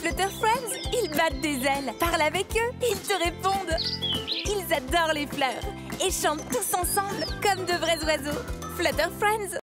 Flutter Friends, ils battent des ailes. Parle avec eux, ils te répondent. Ils adorent les fleurs et chantent tous ensemble comme de vrais oiseaux. Flutter Friends.